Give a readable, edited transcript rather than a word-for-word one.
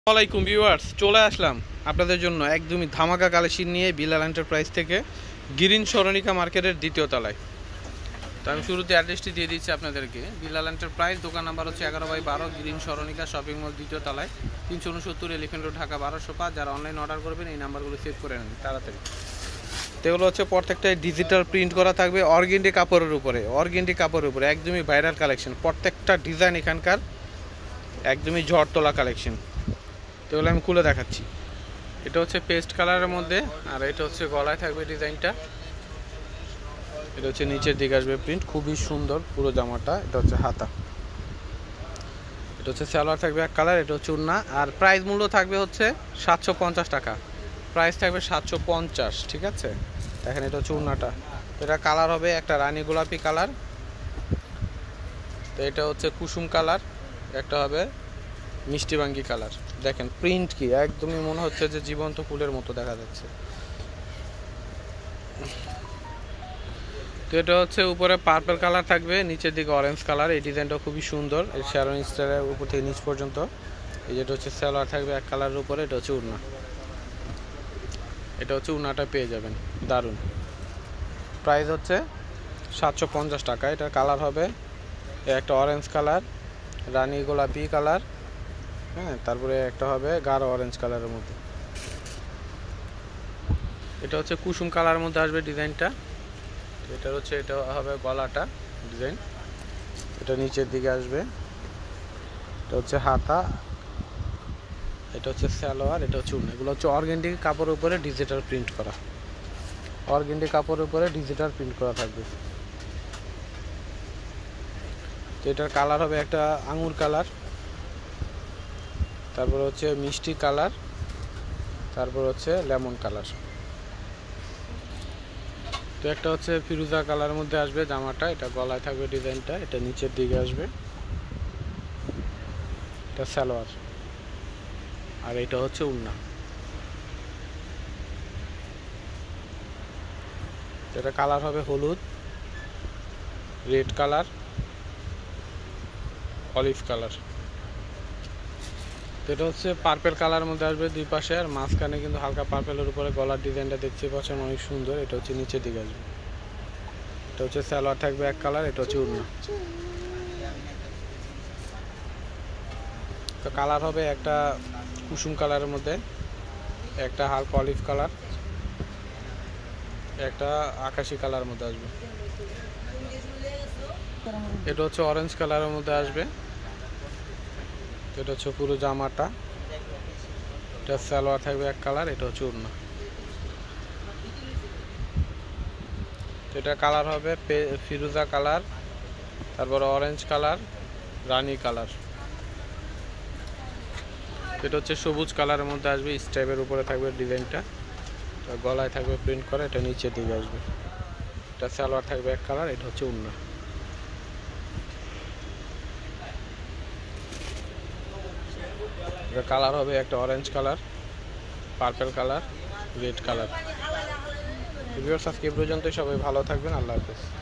আসসালামাইকুম ভিউয়ার্স, চলে আসলাম আপনাদের জন্য একদমই ধামাকা কালেকশন নিয়ে বিলাল এন্টারপ্রাইজ থেকে গ্রিন সরণিকা মার্কেটের দ্বিতীয় তলায়। তো আমি শুরুতে অ্যাড্রেসটি দিয়ে দিচ্ছি আপনাদেরকে। বিলাল এন্টারপ্রাইজ, দোকান নাম্বার হচ্ছে 11/12, গ্রিন সরণিকা শপিং মল দ্বিতীয় তলায়, 369 এলিফ্যান্ট রোড, ঢাকা 1205। যারা অনলাইন অর্ডার করবেন এই নাম্বারগুলো সেভ করে নেন তাড়াতাড়ি। তো এগুলো হচ্ছে প্রত্যেকটাই ডিজিটাল প্রিন্ট করা থাকবে অর্গেন্ডি কাপড়ের উপরে, একদমই ভাইরাল কালেকশন। প্রত্যেকটা ডিজাইন এখানকার একদমই ঝড় তোলা কালেকশন। তো এগুলো আমি খুলে দেখাচ্ছি। এটা হচ্ছে পেস্ট কালারের মধ্যে, আর এটা হচ্ছে গলায় থাকবে ডিজাইনটা। এটা হচ্ছে নিচের দিকে আসবে প্রিন্ট, খুবই সুন্দর পুরো জামাটা। এটা হচ্ছে হাতা, এটা হচ্ছে সালোয়ার থাকবে এক কালার, এটা হচ্ছে ওড়না। আর প্রাইস মূল্য থাকবে হচ্ছে 750 টাকা, প্রাইস থাকবে 750। ঠিক আছে, দেখেন এটা হচ্ছে ওড়নাটা। এটা কালার হবে একটা রানী গোলাপি কালার, তো এটা হচ্ছে কুসুম কালার, একটা হবে মিষ্টি বাঙ্গি কালার। দেখেন প্রিন্ট কি একদমই মনে হচ্ছে যে জীবন্ত ফুলের মতো দেখা যাচ্ছে। তো এটা হচ্ছে উপরে পার্পল কালার থাকবে, নিচের দিকে অরেঞ্জ কালার। এই ডিজাইনটা খুবই সুন্দর, এই শ্যারন স্টাইলের উপর থেকে নিচ পর্যন্ত। এই যেটা হচ্ছে সালোয়ার থাকবে এক কালারের উপরে, এটা হচ্ছে ওড়না। এটা হচ্ছে ওড়নাটা পেয়ে যাবেন, দারুণ। প্রাইস হচ্ছে 750 টাকা। এটা কালার হবে একটা অরেঞ্জ কালার, রানী গোলাপি কালার, হ্যাঁ, তারপরে একটা হবে গাঢ় অরেঞ্জ কালারের মধ্যে। এটা হচ্ছে কুসুম কালারের মধ্যে আসবে ডিজাইনটা। এটা হচ্ছে, এটা হবে গলাটা ডিজাইন, এটা নিচের দিকে আসবে। এটা হচ্ছে হাতা, এটা হচ্ছে সালোয়ার, এটা হচ্ছে ওড়না। এগুলো হচ্ছে অর্গেন্ডি কাপড়ের উপরে ডিজিটাল প্রিন্ট করা, থাকবে। তো এটার কালার হবে একটা আঙুর কালার, তারপর হচ্ছে মিষ্টি কালার, তারপর হচ্ছে লেমন কালার। তো একটা হচ্ছে ফিরোজা কালারের মধ্যে আসবে জামাটা। এটা গলায় থাকবে ডিজাইনটা, এটা নিচের দিকে আসবে। এটা সালোয়ার, আর এটা হচ্ছে ওড়না। এটা কালার হবে হলুদ, রেড কালার, অলিভ কালার। তো এটা হচ্ছে পার্পেল কালার মধ্যে আসবে দুই পাশে, আর মাঝখানে কিন্তু হালকা পার্পেলের উপরে গলার ডিজাইনটা দেখতে পাচ্ছেন, অনেক সুন্দর। এটা হচ্ছে নিচের দিকে আসবে। এটা হচ্ছে সালোয়ার থাকবে এক কালার, এটা হচ্ছে ওড়না। তো কালার হবে একটা কুসুম কালারের মধ্যে, একটা হালকা অলিভ কালার, একটা আকাশি কালারের মধ্যে আসবে। এটা হচ্ছে অরেঞ্জ কালারের মধ্যে আসবে। এটা হচ্ছে পুরো জামাটা। এটা সালোয়ার থাকবে এক কালার, এটা হচ্ছে ওড়না। এটা কালার হবে ফিরোজা কালার, তারপর অরেঞ্জ কালার, রানী কালার। এটা হচ্ছে সবুজ কালারের মধ্যে আসবে, স্ট্রাইপের উপরে থাকবে ডিজাইনটা, গলায় থাকবে প্রিন্ট করা, এটা নিচের দিকে আসবে। এটা সালোয়ার থাকবে এক কালার, এটা হচ্ছে ওড়না। এটা কালার হবে একটা orange colour, purple colour, red colour. Viewers, আজকে এই পর্যন্তই। সবাই ভালো থাকবেন, আল্লাহ হাফেজ।